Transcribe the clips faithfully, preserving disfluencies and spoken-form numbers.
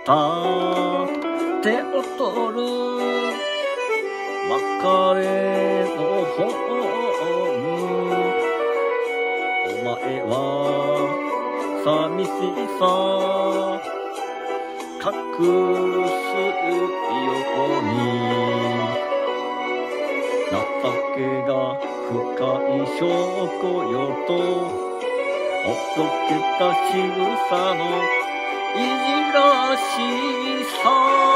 た手を取る別れのホーム。お前は寂しさ隠すように情けが深い証拠よとおどけた仕草のいじらしさ。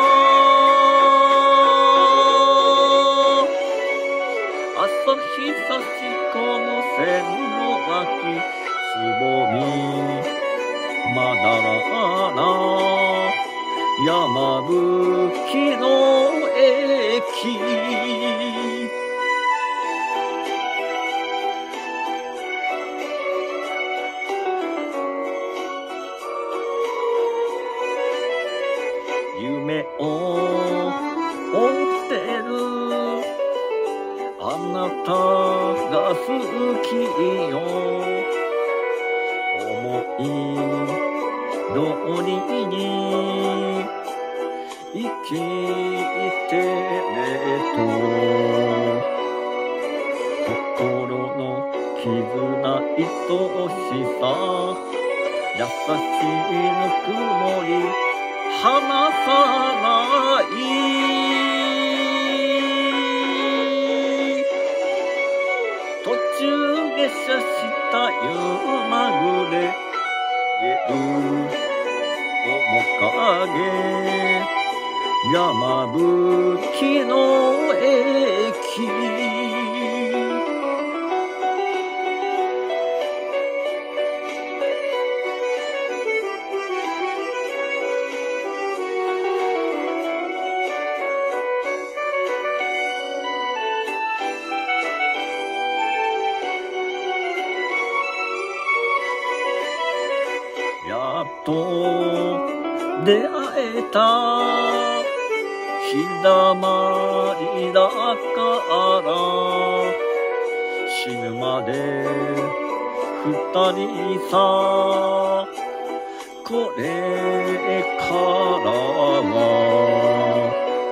朝日差し込む線の脇つぼみまだらな山吹の駅。夢を追ってるあなたが好きよ。思い通りに生きてねと心の絆愛しさ優しいぬくもり離さない。途中下車した夕まぐれ面影山吹の駅。やっと出会えた日だまりだから死ぬまで二人さ。これからは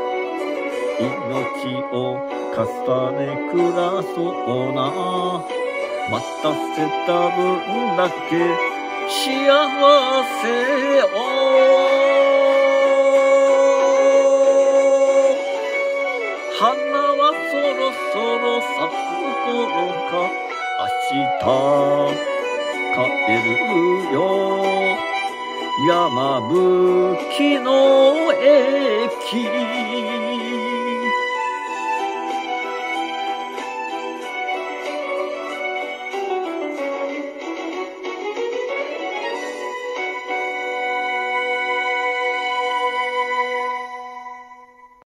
命を重ね暮らそうな。待たせた分だけ幸せを花はそろそろ咲く頃か明日帰るよ山吹の駅。